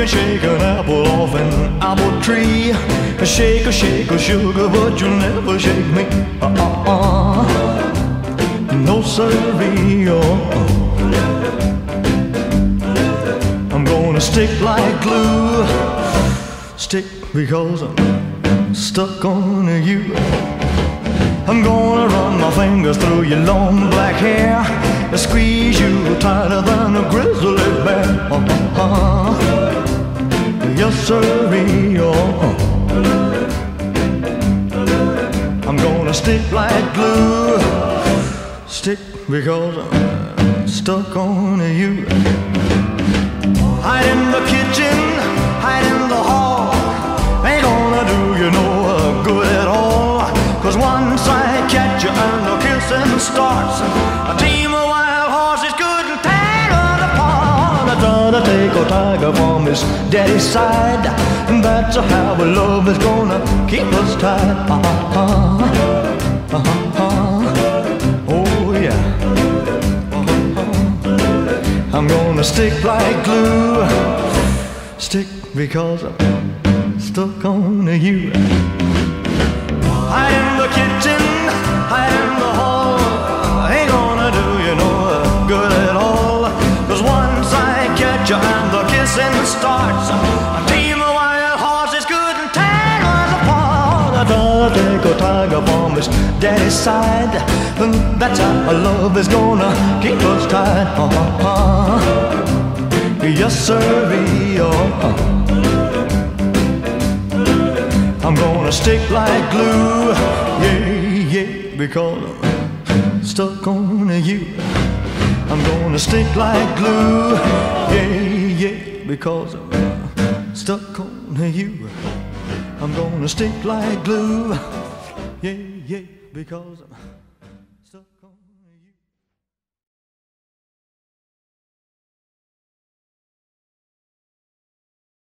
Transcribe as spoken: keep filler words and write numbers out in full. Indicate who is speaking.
Speaker 1: shake an apple off an apple tree. Shake a shake a sugar, but you'll never shake me. Uh-uh-uh. No siree, oh. I'm gonna stick like glue. Stick because I'm stuck on you. I'm gonna run my fingers through your long black hair, squeeze you tighter than a grizzly bear. Uh-huh. Yes, sirree, oh. I'm gonna stick like glue. Stick because I'm stuck on you. Hide in the kitchen, hide in the hall. Ain't gonna do you no good at all. Cause once I catch you and the kissing starts, a team of wild horses couldn't tear us apart. I try to take a tiger from his daddy's side, and that's how our love is gonna keep us tied. Uh-huh, uh-huh, oh yeah. Uh-huh. I'm gonna stick like glue. Stick because I'm stuck on you. Hide in the kitchen, hide in the hall. Ain't gonna do you no good at all. Cause once I catch you and the kissing starts, a team of wild horses couldn't tear us apart. I try to take a tiger from his daddy's side, and that's how our love is gonna keep us tied. Uh-huh. Yes, sirree, oh. I'm gonna stick like glue, yeah, yeah, because I'm stuck on you. I'm gonna stick like glue, yeah, yeah, because I'm stuck on you. I'm gonna stick like glue, yeah, yeah, because I'm